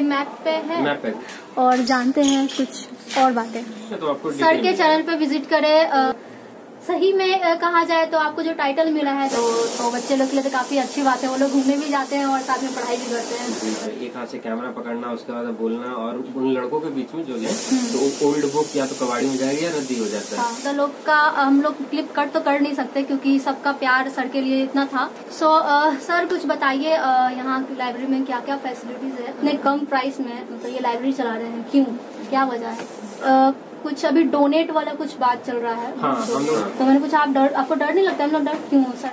Map पे है, map पे। और जानते हैं कुछ और बातें। तो आपको सर के चैनल पे विजिट करें। सही में कहा जाए तो आपको जो टाइटल मिला है तो बच्चे लोग के लिए तो काफी अच्छी बात है। वो लोग घूमने भी जाते हैं और साथ में पढ़ाई भी करते हैं। एक हाथ से कैमरा पकड़ना, उसके बाद बोलना, और उन लड़कों के बीच में जो है तो ओल्ड बुक या तो कबाड़ी में जाएगी या रद्दी हो जाता है। तो लोग का हम लोग क्लिप कट तो कर नहीं सकते क्योंकि सबका प्यार सर के लिए इतना था। सर कुछ बताइए, यहाँ की लाइब्रेरी में क्या क्या फैसिलिटीज है इतने कम प्राइस में, मतलब ये लाइब्रेरी चला रहे हैं, क्यों, क्या वजह है? कुछ अभी डोनेट वाला कुछ बात चल रहा है। हाँ, हम लोग तो मैंने कुछ आपको डर नहीं लगता? हम लोग डर क्यों सर?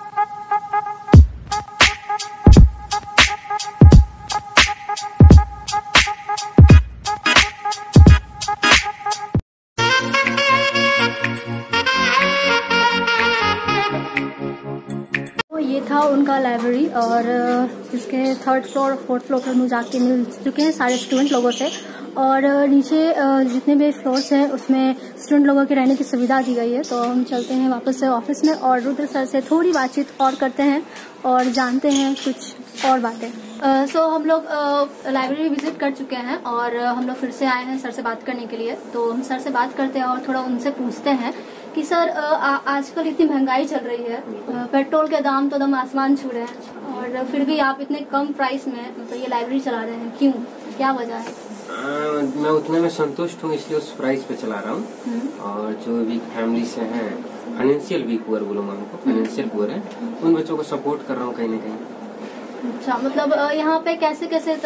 ये था उनका लाइब्रेरी, और इसके 3rd फ्लोर 4th फ्लोर पर मुझे जाके मिल चुके हैं सारे स्टूडेंट लोगों से। और नीचे जितने भी फ्लोर्स हैं उसमें स्टूडेंट लोगों के रहने की सुविधा दी गई है। तो हम चलते हैं वापस से ऑफिस में और रुद्र सर से थोड़ी बातचीत और करते हैं और जानते हैं कुछ और बातें। हम लोग लाइब्रेरी विजिट कर चुके हैं और हम लोग फिर से आए हैं सर से बात करने के लिए। तो हम सर से बात करते हैं और थोड़ा उनसे पूछते हैं कि सर आजकल इतनी महंगाई चल रही है, पेट्रोल के दाम तो दम आसमान छू रहे हैं, और फिर भी आप इतने कम प्राइस में मतलब ये लाइब्रेरी चला रहे हैं, क्यों, क्या वजह है? मैं उतने में संतुष्ट हूँ, इसलिए उस प्राइस पे चला रहा हूँ। और जो वीक फैमिली से हैं, फाइनेंशियल वीक पुअर बोलूँगा उनको, फाइनेंशियल पुअर है, उन बच्चों को सपोर्ट कर रहा हूँ कहीं न कहीं। अच्छा, मतलब यहाँ पे कैसे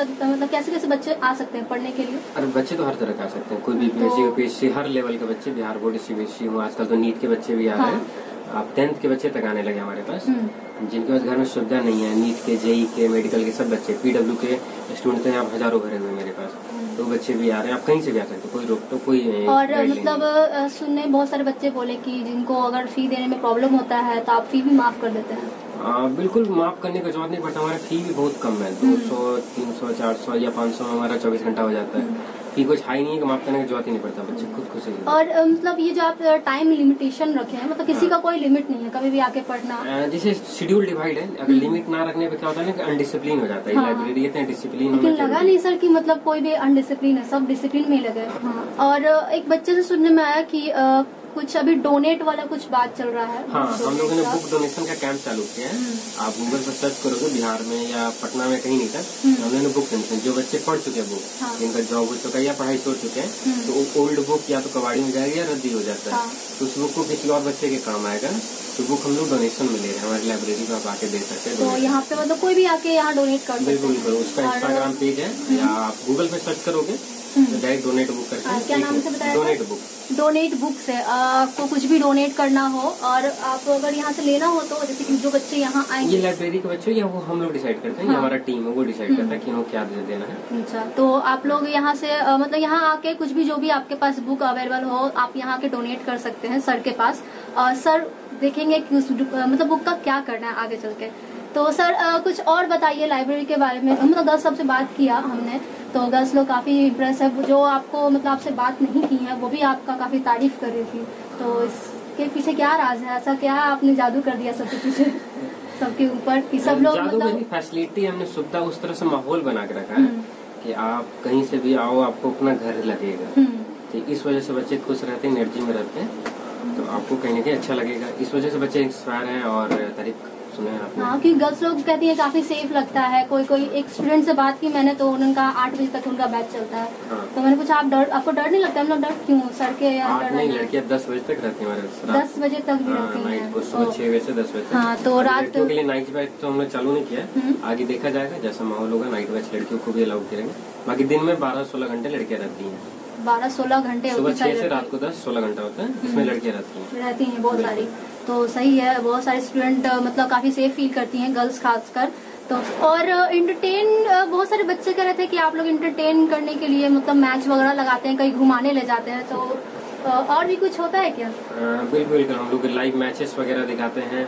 कैसे बच्चे आ सकते हैं पढ़ने के लिए? अरे बच्चे तो हर तरह के आ सकते हैं, कोई भी यूपीएससी हर लेवल के बच्चे, बिहार बोर्ड, सीबीएसई हूँ, आजकल तो नीट के बच्चे भी आ रहे हैं। आप 10th के बच्चे तक आने लगे हमारे पास, जिनके पास घर में सुविधा नहीं है, नीट के, जेई के, मेडिकल के सब बच्चे, पीडब्ल्यू के स्टूडेंट हैं, आप हजारों भरे हुए मेरे पास, तो बच्चे भी आ रहे हैं, आप कहीं से भी आ सकते, कोई रोक तो कोई। और मतलब सुनने बहुत सारे बच्चे बोले कि जिनको अगर फी देने में प्रॉब्लम होता है तो आप फी भी माफ कर देते हैं। बिल्कुल, माफ करने का जरूरत नहीं पड़ता, हमारा फी भी बहुत कम है, 200, 300, 400 या 500 में हमारा 24 घंटा हो जाता है। फी कुछ हाई नहीं है, माफ करने की जरूरत ही नहीं पड़ता, बच्चे खुद खुश है। और मतलब ये जो आप टाइम लिमिटेशन रखे हैं, मतलब किसी का कोई लिमिट नहीं है, कभी भी आके पढ़ना, जैसे शेड्यूल डिवाइड है, अगर लिमिट ना रखने पे क्या होता है ना कि अनडिसिप्लिन हो जाता है। लाइब्रेरी इतने डिसिप्लिन, लेकिन लगा नहीं सर कि मतलब कोई भी अनडिसिप्लिन है, सब डिसिप्लिन में ही लगे। और एक बच्चे से सुनने में आया कि कुछ अभी डोनेट वाला कुछ बात चल रहा है। हाँ, हम लोगों ने बुक डोनेशन का कैंप चालू किया है। आप गूगल पर सर्च करोगे, बिहार में या पटना में कहीं नहीं था, हम लोगों ने बुक डोनेशन, जो बच्चे पढ़ चुके हैं, बुक जिनका जॉब हो चुका है या पढ़ाई छोड़ चुके हैं, तो ओल्ड बुक या तो कबाड़ी में जाएगी या रद्दी हो जाता है, तो उस बुक को किसी और बच्चे के काम आएगा, तो बुक हम लोग डोनेशन में ले रहे हैं, हमारी लाइब्रेरी में आप आके दे सकते हैं। तो यहाँ पे मतलब कोई भी आके यहाँ डोनेट कर सकते हैं? बिल्कुल, उसका इंस्टाग्राम पेज है, या आप गूगल पे सर्च करोगे तो डायरेक्ट डोनेट बुक करके। क्या नाम से बताया? Donate book. डोनेट बुक से आपको कुछ भी डोनेट करना हो, और आप अगर यहाँ से लेना हो तो जैसे कि जो बच्चे यहाँ आएंगे, ये लाइब्रेरी के बच्चे या वो हम लोग डिसाइड करते हैं, हमारा टीम है वो डिसाइड करता है कि उन्हें क्या देना है। अच्छा, तो आप लोग यहाँ से मतलब यहाँ आके कुछ भी जो भी आपके पास बुक अवेलेबल हो, आप यहाँ के डोनेट कर सकते हैं सर के पास। सर देखेंगे कि उस मतलब बुक का क्या करना है आगे चल के। तो सर कुछ और बताइए लाइब्रेरी के बारे में। मतलब गर्ल्स सबसे बात किया हमने, तो गर्ल्स लोग काफी इम्प्रेस है, जो आपको मतलब आपसे बात नहीं की है वो भी आपका काफी तारीफ कर रही थी। तो इसके पीछे क्या राज है? ऐसा क्या आपने जादू कर दिया सबके पीछे, सबके ऊपर, कि सब लोग मतलब फैसिलिटी हमने सुविधा उस तरह से माहौल बना के रखा है कि आप कहीं से भी आओ, आपको अपना घर लगेगा। तो इस वजह से बच्चे खुश रहते हैं, एनर्जी में रहते हैं, तो आपको कहीं ना कहीं अच्छा लगेगा। इस वजह से बच्चे इंस्पायर हैं और तारीफ सुने आपने। हाँ, क्योंकि गर्ल्स लोग कहती है काफी सेफ लगता है। कोई एक स्टूडेंट से बात की मैंने, तो उनका 8 बजे तक उनका बैच चलता है। तो मैंने पूछा आपको डर नहीं लगता? हम लोग डर क्यों सर के? नहीं, लड़कियाँ 10 बजे तक रहती है हमारे पास, 10 बजे तक भी रहती है, सुबह 6 बजे से 10 बजे तक। हाँ, तो रात के लिए नाइट बैच तो हमने चालू नहीं किया, आगे देखा जाएगा जैसा माहौल होगा। नाइट बैच लड़कियों को भी अलाउ करेंगे, बाकी दिन में 12-16 घंटे लड़कियाँ रहती हैं। 12-16 घंटे सुबह 6 से रात को 10-16 घंटा होता है, इसमें लड़कियाँ रहती हैं बहुत सारी। तो सही है, बहुत सारे स्टूडेंट मतलब काफी सेफ फील करती हैं, गर्ल्स खासकर। तो और इंटरटेन बहुत सारे बच्चे कह रहे थे कि आप लोग इंटरटेन करने के लिए मतलब मैच वगैरह लगाते हैं, कहीं घुमाने ले जाते हैं, तो और भी कुछ होता है क्या? बिल्कुल, हम लोग लाइव मैचेस वगैरह दिखाते हैं,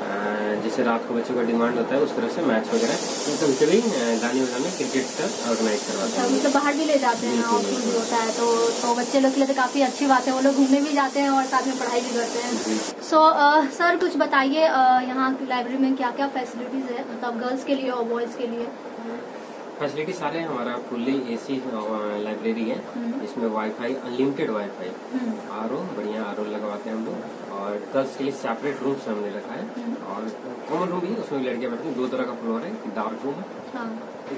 जैसे रात को बच्चों का डिमांड होता है उस तरह से मैच वगैरह, कभी गाने वगाने क्रिकेट का ऑर्गेनाइज करवाते हैं। मतलब बाहर भी ले जाते हैं, आउटडोर भी होता है, तो बच्चे लोग के लिए तो काफी अच्छी बात है, वो लोग घूमने भी जाते हैं और साथ में पढ़ाई भी करते हैं। सर कुछ बताइए यहाँ की लाइब्रेरी में क्या क्या फैसिलिटीज है, मतलब गर्ल्स के लिए और बॉयज के लिए? फैसिलिटी सारे हैं। हमारा फुल्ली एसी लाइब्रेरी है, इसमें वाईफाई, अनलिमिटेड वाईफाई, आरओ, बढ़िया आरओ लगवाते हैं हम लोग। और गर्ल्स के लिए सेपरेट रूम्स हमने रखा है, और कॉमन रूम भी है, उसमें लड़कियां बैठती हैं। 2 तरह का फ्लोर है, डार्क रूम है।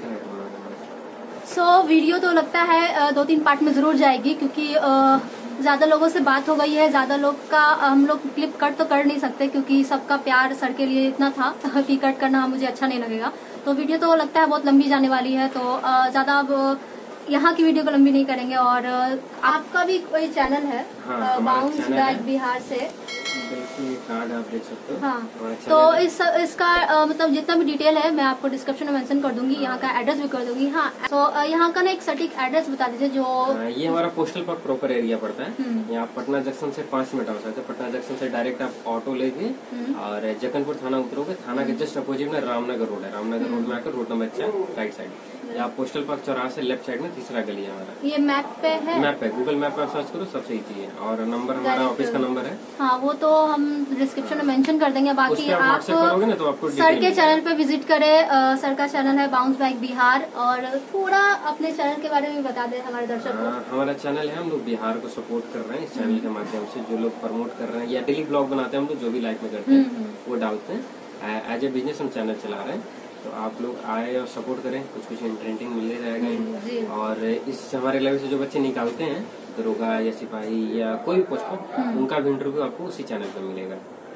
सो वीडियो तो लगता है 2-3 पार्ट में जरूर जाएगी, क्योंकि ज्यादा लोगों से बात हो गई है, ज्यादा लोग का हम लोग क्लिप कट तो कर नहीं सकते, क्योंकि सबका प्यार सर के लिए इतना था कि कट करना मुझे अच्छा नहीं लगेगा। तो वीडियो तो लगता है बहुत लंबी जाने वाली है, तो ज्यादा अब यहाँ की वीडियो को लंबी नहीं करेंगे। और आपका भी कोई चैनल है, बाउंस बैक बिहार से, कार्ड आप देख सकते हो। हाँ, तो इसका मतलब जितना भी डिटेल है मैं आपको डिस्क्रिप्शन में मेंशन कर दूंगी, यहाँ का एड्रेस भी कर दूंगी। हाँ, तो यहाँ का ना एक सटीक एड्रेस बता दीजिए जो। ये हमारा पोस्टल पार्क प्रॉपर एरिया पड़ता है। यहाँ पटना जंक्शन से 5 मिनट आ सकते हैं। पटना जंक्शन से डायरेक्ट आप ऑटो लेके और जक्कनपुर थाना उतरोगे, थाना के जस्ट अपोजिट में रामनगर रोड है। रामनगर रोड में आकर रोड नंबर 4 राइट साइड, या पोस्टल पार्क चौराहा से लेफ्ट साइड में तीसरा गली है हमारा। ये मैप पे है? मैप पे, गूगल मैप पे आप सर्च करो, सबसे इजी है। और नंबर हमारा ऑफिस का नंबर है। हाँ, वो तो हम डिस्क्रिप्शन में मेंशन कर देंगे। बाकी आप करोगे ना तो आपको सर के चैनल पे विजिट करें। सर का चैनल है बाउंस बैक बिहार। और थोड़ा अपने चैनल के बारे में बता दें हमारे दर्शकों को। हमारा चैनल है, हम लोग बिहार को सपोर्ट कर रहे हैं इस चैनल के माध्यम से। जो लोग प्रमोट कर रहे हैं या डेली ब्लॉग बनाते हैं हम लोग, जो भी लाइफ में करते हैं वो डालते हैं। एज ए बिजनेस हम चैनल चला रहे हैं, तो आप लोग आए और सपोर्ट करें। कुछ इंटरेस्टिंग मिल जाएगा। और इस हमारे लेवल से जो बच्चे निकालते हैं, दरोगा या सिपाही या कोई भी पोस्ट पर, उनका भी इंटरव्यू आपको उसी चैनल पर मिलेगा।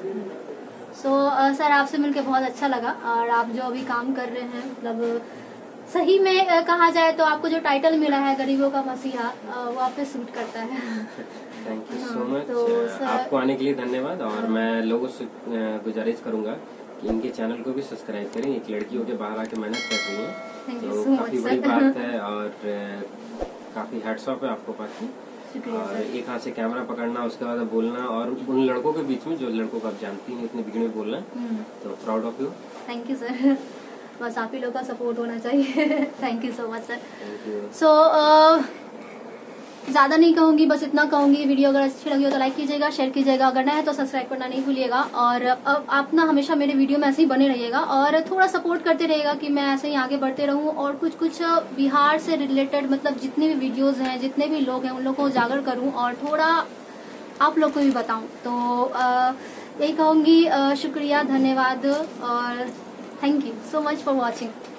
सर आपसे मिलकर बहुत अच्छा लगा। और आप जो अभी काम कर रहे हैं, मतलब सही में कहा जाए तो आपको जो टाइटल मिला है गरीबों का मसीहा, वो आप पे सूट करता है। Thank you so much. आपको आने के लिए धन्यवाद। और मैं लोगों से गुजारिश करूंगा कि इनके चैनल को भी सब्सक्राइब करें। एक लड़की होकर बाहर आके मेहनत कर रही है, तो काफी बड़ी बात है। और काफी हैट्स ऑफ है आपको बाकी। और एक हाथ से कैमरा पकड़ना, उसके बाद बोलना, और उन लड़कों के बीच में जो लड़कों को आप जानती हैं, इतने बिगड़े में बोलना, तो proud of you. Thank you sir, बस आप ही लोग का सपोर्ट होना चाहिए। Thank you so much sir. ज्यादा नहीं कहूंगी, बस इतना कहूंगी, वीडियो अगर अच्छी लगी हो तो लाइक कीजिएगा, शेयर कीजिएगा, अगर नया है तो सब्सक्राइब करना नहीं भूलिएगा। और आप ना हमेशा मेरे वीडियो में ऐसे ही बने रहिएगा और थोड़ा सपोर्ट करते रहिएगा कि मैं ऐसे ही आगे बढ़ते रहूं और कुछ बिहार से रिलेटेड, मतलब जितने भी वीडियोज हैं, जितने भी लोग हैं, उन लोग को उजागर करूं और थोड़ा आप लोग को भी बताऊं। तो यही कहूंगी। शुक्रिया, धन्यवाद और thank you so much for watching.